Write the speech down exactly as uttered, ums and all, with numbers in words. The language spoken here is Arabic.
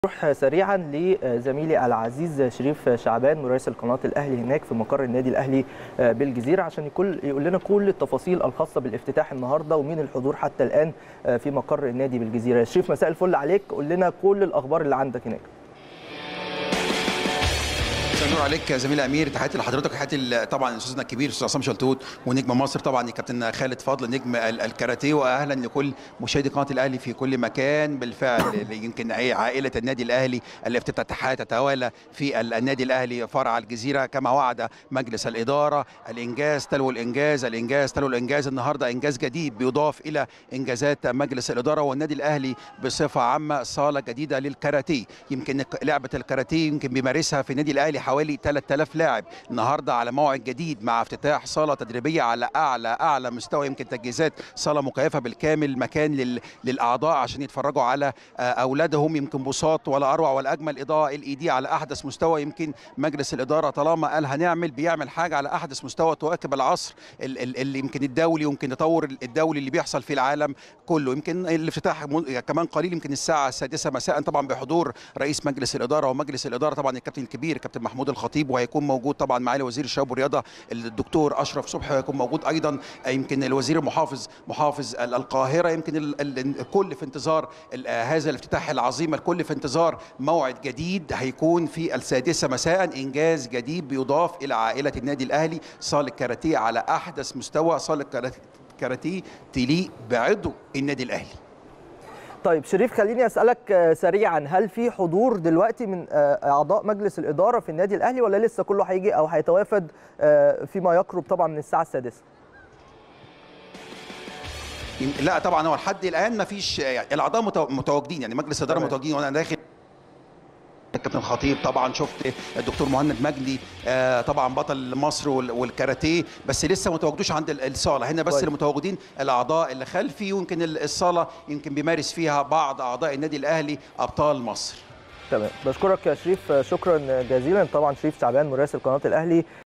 نروح سريعا لزميلي العزيز شريف شعبان مراسل قناه الاهلي هناك في مقر النادي الاهلي بالجزيره عشان يقول يقول لنا كل التفاصيل الخاصه بالافتتاح النهارده ومين الحضور حتى الان في مقر النادي بالجزيره. شريف مساء الفل عليك، قول لنا كل الاخبار اللي عندك هناك. نور عليك يا زميلي امير، تحياتي لحضرتك وتحياتي طبعا استاذنا الكبير استاذ عصام شلتوت ونجم مصر طبعا الكابتن خالد فضل نجم الكاراتيه، واهلا لكل مشاهدي قناه الاهلي في كل مكان. بالفعل يمكن عائله النادي الاهلي الافتتاحات تتوالى في النادي الاهلي فرع الجزيره كما وعد مجلس الاداره. الانجاز تلو الانجاز، الانجاز تلو الانجاز. النهارده انجاز جديد بيضاف الى انجازات مجلس الاداره والنادي الاهلي بصفه عامه. صاله جديده للكاراتيه، يمكن لعبه الكاراتيه يمكن بيمارسها في النادي الاهلي حوالي ثلاثة آلاف لاعب. النهارده على موعد جديد مع افتتاح صاله تدريبيه على اعلى اعلى مستوى، يمكن تجهيزات صاله مكيفه بالكامل، مكان لل... للاعضاء عشان يتفرجوا على اولادهم، يمكن بساط ولا اروع ولا اجمل، اضاءه ال اي دي على احدث مستوى. يمكن مجلس الاداره طالما قال هنعمل بيعمل حاجه على احدث مستوى تواكب العصر اللي يمكن الدولي ويمكن التطور الدولي اللي بيحصل في العالم كله. يمكن الافتتاح كمان قليل، يمكن الساعه السادسة مساء، طبعا بحضور رئيس مجلس الاداره ومجلس الاداره طبعا الكابتن الكبير الكابتن محمود الخطيب، وهيكون موجود طبعا معالي وزير الشباب والرياضه الدكتور اشرف صبحي، وهيكون موجود ايضا يمكن الوزير المحافظ محافظ القاهره. يمكن الكل في انتظار هذا الافتتاح العظيم، الكل في انتظار موعد جديد هيكون في السادسة مساء. انجاز جديد بيضاف الى عائله النادي الاهلي، صاله كاراتيه على احدث مستوى، صاله كاراتيه تليق بعضو النادي الاهلي. طيب شريف، خليني اسالك سريعا، هل في حضور دلوقتي من اعضاء مجلس الاداره في النادي الاهلي ولا لسه كله هيجي او هيتوافد فيما يقرب طبعا من الساعه السادسة؟ لا طبعا هو لحد الان ما فيش، يعني الاعضاء متواجدين، يعني مجلس الاداره متواجدين وانا داخل. الكابتن الخطيب طبعا، شفت الدكتور مهند مجدي آه طبعا بطل مصر والكاراتيه، بس لسه ما تواجدوش عند الصاله هنا، بس اللي متواجدين الاعضاء اللي خلفي، ويمكن الصاله يمكن بيمارس فيها بعض اعضاء النادي الاهلي ابطال مصر. تمام، بشكرك يا شريف شكرا جزيلا. طبعا شريف شعبان مراسل قناه الاهلي